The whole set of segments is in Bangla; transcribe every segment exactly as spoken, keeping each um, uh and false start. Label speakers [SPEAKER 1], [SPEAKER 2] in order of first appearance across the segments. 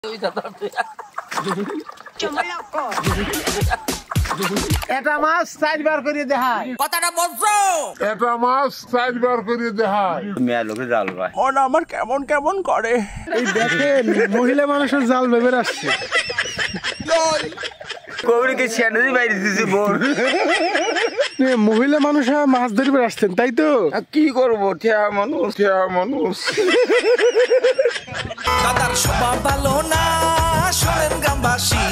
[SPEAKER 1] এটা মাছ চারবার করে দেখায়
[SPEAKER 2] কথাটা বলছো
[SPEAKER 3] এটা মাছ চারবার করে দেখায়
[SPEAKER 4] মেয়া লোকে জাল ভাই
[SPEAKER 2] মন আমার কেমন কেমন করে।
[SPEAKER 1] এই দেখেন মহিলা মানুষের জাল ভেবে আসছে
[SPEAKER 4] কবিরকে ছেড়ে বাইরে দিয়েছে বোন
[SPEAKER 1] মহিলা মানুষ মাছ ধরবে আসছেন তাই তো
[SPEAKER 4] কি করবো ঠেয়া মানুষ ঠেয়া মানুষ
[SPEAKER 2] দাদার স্বভাব ভালো না শোনেন গ্রামবাসী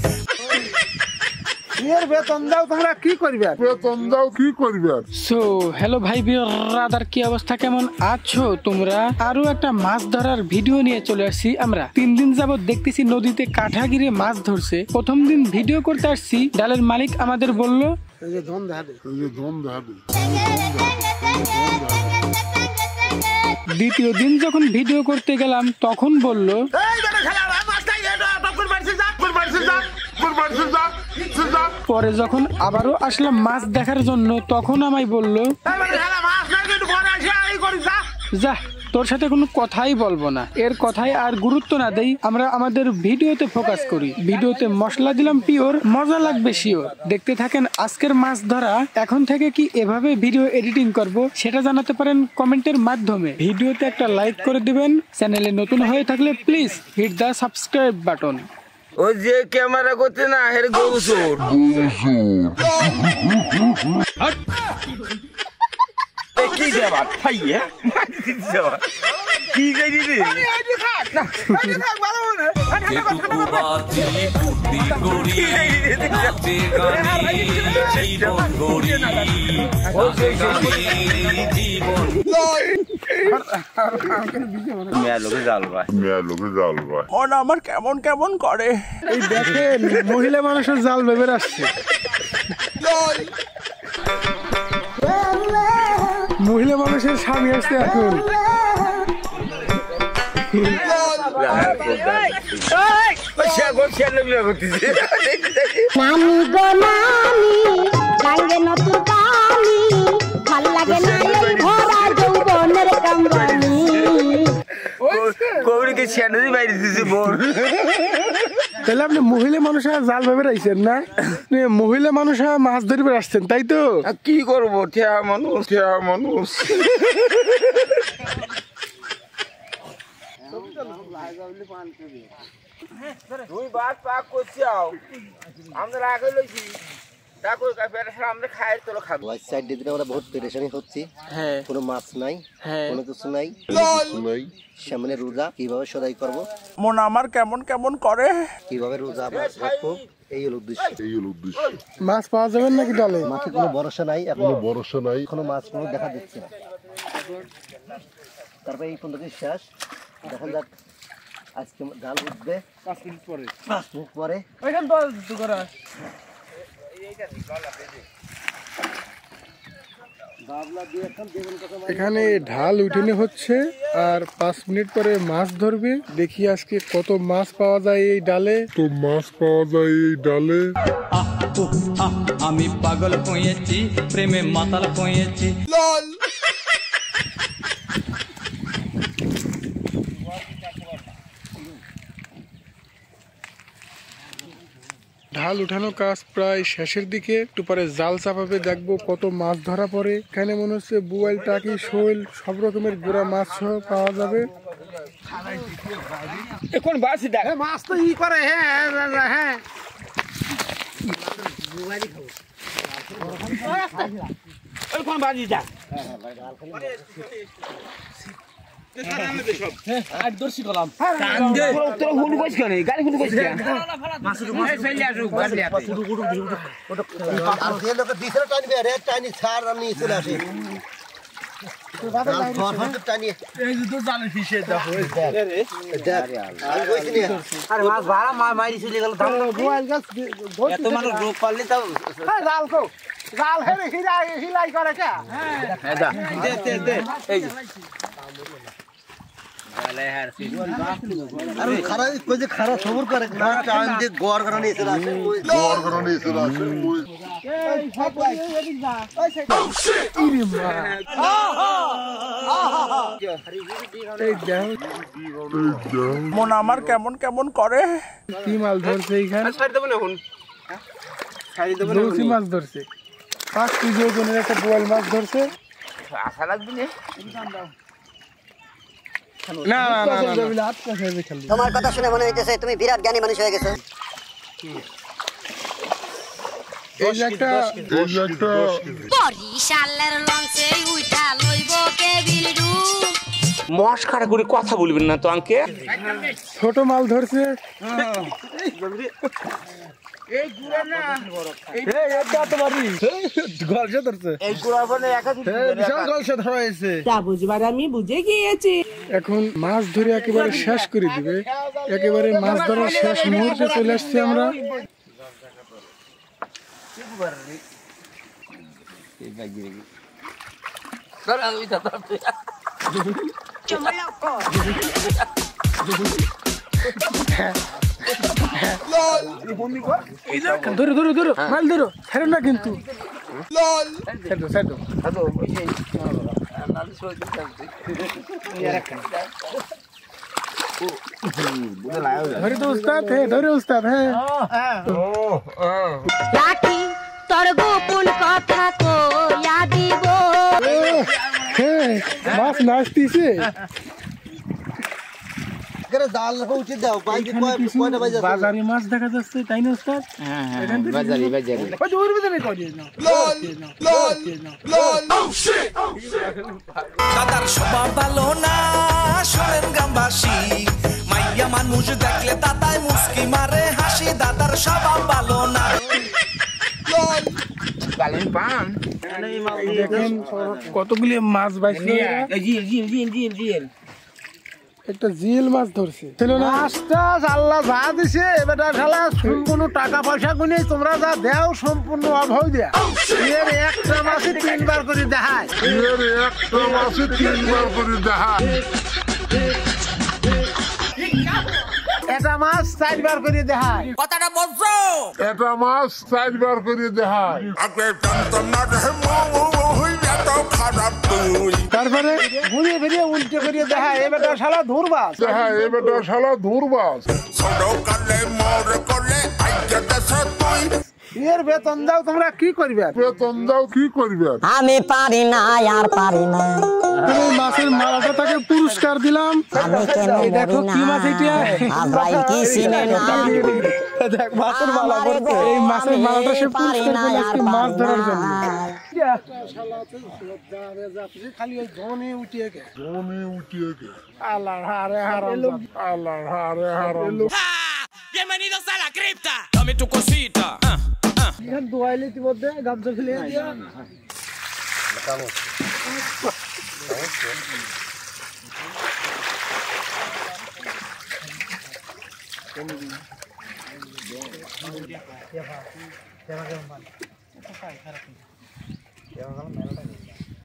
[SPEAKER 1] এর বেতন দাও তোমরা কি করবে
[SPEAKER 3] বেতন দাও কি করবে
[SPEAKER 5] সো হ্যালো ভাই ব্রাদার কি অবস্থা কেমন আছো তোমরা আরো একটা মাছ ধরার ভিডিও নিয়ে চলে আসছি আমরা তিন দিন যাবত দেখতেছি নদীতে কাঠা গিরে মাছ ধরছে প্রথম দিন ভিডিও করতে আসছি ডালের মালিক আমাদের বললো
[SPEAKER 3] এই যে ধন দেখা দে
[SPEAKER 5] দ্বিতীয় দিন যখন ভিডিও করতে গেলাম তখন বললো পরে যখন আবারও আসলাম মাছ দেখার জন্য তখন আমায় বললো যা তোর সাথে কোনো কথাই বলবো না এর কথায় আর গুরুত্ব না দেই আমরা আমাদের ভিডিওতে ফোকাস করি ভিডিওতে মশলা দিলাম পিওর মজা লাগবে শিওর দেখতে থাকেন আজকের মাছ ধরা এখন থেকে কি এভাবে ভিডিও এডিটিং করব সেটা জানাতে পারেন কমেন্টের মাধ্যমে ভিডিওতে একটা লাইক করে দিবেন চ্যানেলে নতুন হয়ে থাকলে please hit the subscribe button
[SPEAKER 4] ও যে ক্যামেরা করতে না হের গরু চোর কি দেবা ভাইয়া কি যাই দিদি মেয়া লোকে জাল ভাই
[SPEAKER 3] মেয়া লোকে জাল ভাই
[SPEAKER 2] মন আমার কেমন কেমন করে।
[SPEAKER 1] এই দেখেন মহিলা মানুষের জাল ভেবে আসছে মহিলা মানুষের স্বামী আসছে এখন
[SPEAKER 4] কবিরকে ছেড়ে বাইরে দিয়েছে বোন
[SPEAKER 1] তাহলে আপনি মহিলা মানুষ জাল ভেবে আইছেন না মহিলা মানুষ মাছ ধরবে আসছেন তাই তো
[SPEAKER 4] কি করবো ঠেয়া মানুষ ঠেয়া মানুষ দুই বার পাক করছি আমরা রাখে লইছি
[SPEAKER 6] কোনো মাছ নাই কোনো কিছু নাই সামনে রোজা কিভাবে সদাই করবো
[SPEAKER 2] মন আমার কেমন কেমন করে
[SPEAKER 6] কিভাবে রোজা রাখবো এই হলো উদ্দেশ্য
[SPEAKER 3] এই হলো উদ্দেশ্য
[SPEAKER 1] মাছ পাওয়া যাবে নাকি ডালে
[SPEAKER 6] মাঠে কোনো ভরসা নাই
[SPEAKER 3] কোনো ভরসা নাই
[SPEAKER 6] এখনো মাছ কোনো দেখা দিচ্ছে না তারপরে এই পর্যন্ত শেষ দেখা যাক আজকে জাল উঠবে
[SPEAKER 1] পাঁচ মিনিট পরে
[SPEAKER 6] পাঁচ মিনিট পরে
[SPEAKER 1] ওইখান তো দুকরা এখানে ঢাল উঠেনি হচ্ছে আর পাঁচ মিনিট পরে মাছ ধরবে দেখি আজকে কত মাছ পাওয়া যায় এই ডালে
[SPEAKER 3] তো মাছ পাওয়া যায় এই ডালে
[SPEAKER 7] আমি পাগল হয়েছি প্রেমে মাতাল হয়েছি
[SPEAKER 1] ঢাল উঠানো কাজ প্রায় শেষের দিকে একটু পরে জাল চাপাবে দেখবো কত মাছ ধরা পড়ে এখানে মনে হচ্ছে বুয়াইল টাকি শোল সব রকমের গোড়া মাছ সহ পাওয়া যাবে
[SPEAKER 4] এখন বাসি দেখ
[SPEAKER 1] মাছ তো ই করে হ্যাঁ হ্যাঁ
[SPEAKER 4] এখন বাজি দেখ
[SPEAKER 6] খারাপ খবর করে গড় কারণে
[SPEAKER 1] এই দেখো
[SPEAKER 4] মন আমার কেমন কেমন করে।
[SPEAKER 1] কি মাছ ধরছে এইখানে, দেশি মাছ ধরছে, পাঁচ কেজি ওজনের একটা বোয়াল মাছ ধরছে।
[SPEAKER 4] আশা লাগবে না
[SPEAKER 1] না না না না
[SPEAKER 6] তোমার কথা শুনে মনে হইতেছে তুমি বিরাট জ্ঞানী মানুষ হয়ে গেছো।
[SPEAKER 1] এই যে একটা
[SPEAKER 3] এই যে একটা
[SPEAKER 8] বরিশালের লঞ্চে উঠা লইব কেবিল রুম।
[SPEAKER 4] মস্কারা করে কথা বলবেন না তো আঙ্কে।
[SPEAKER 1] ছোট মাল ধরছে।
[SPEAKER 5] এখন মাছ ধরে একেবারে শেষ করে দিবে, একেবারে মাছ ধরার শেষ মুহূর্তে চলে আসছি আমরা। ধরো ধরো ধরো মাল ধরো, ছেড়ো না কিন্তু। ছেড়ো ছেড়ো ধরে তো উস্তাদ, হ্যাঁ ধরে উস্তাদ, হ্যাঁ।
[SPEAKER 8] লাঠি তোর গোপন কথা কইয়া দিব।
[SPEAKER 1] হ্যাঁ মাছ নাচতিছে। বাজারে মাছ দেখা যাচ্ছে, তাই না উস্তাদ?
[SPEAKER 4] বাজারি বাজারি
[SPEAKER 2] দাদার স্বভাব ভালো না শোনেন গ্রামবাসী, মাইয়া মানুষ দেখলে দাদাই মুস্কি মারে হাসি। দাদার স্বভাব ভালো না।
[SPEAKER 4] কালেন পান
[SPEAKER 5] দেখেন কতগুলি মাছ বাইছে,
[SPEAKER 4] জিল জিল জিল জিল জিল
[SPEAKER 5] একটা জিল মাছ ধরছে। ছিল না
[SPEAKER 1] মাছটা আল্লাহ যা দিছে বেটা শালা সম্পূর্ণ টাকা পয়সা গুনে তোমরা যা দেও সম্পূর্ণ অভাব দেয়া। এর একটা মাছে তিনবার করে দেখায়,
[SPEAKER 3] এর একটা মাসে তিনবার করে দেখা
[SPEAKER 1] এটা মাছ চারবার করে দেখায়।
[SPEAKER 2] কথাটা বলছো
[SPEAKER 3] এটা মাছ চারবার করে দেখায়।
[SPEAKER 1] তারপরে ঘুরিয়ে ফিরিয়ে উল্টে করিয়ে দেখায়, এ বেটা শালা ধুরবাস।
[SPEAKER 3] দেখা এ বেটা শালা ধুরবাস।
[SPEAKER 1] এর বেতন দাও তোমরা কি করবে?
[SPEAKER 3] বেতন দাও কি করবে?
[SPEAKER 6] আমি পারি না আর পারি না,
[SPEAKER 5] এই মাছের মালাটা তাকে পুরস্কার দিলাম।
[SPEAKER 6] আমি কেন
[SPEAKER 5] এই দেখো কি মাছ এটা,
[SPEAKER 6] ভাই কি চিনে না,
[SPEAKER 5] দেখ মাছের মালা করছে। এই মাছের মালাটা সে পুরস্কার পেল আজকে মাছ ধরার জন্য।
[SPEAKER 1] খালি ওই ধনে উঠিয়ে গে
[SPEAKER 3] জমি উঠিয়ে গে
[SPEAKER 1] আল্লাহ হারে হারাম,
[SPEAKER 3] আল্লাহ হারে হারাম।
[SPEAKER 2] Bienvenidos a la cripta. Dame tu cosita. Ah, ah.
[SPEAKER 1] এখান দোয়াইলে ইতিমধ্যে গামছা ফেলে দিয়া
[SPEAKER 6] মেলাটা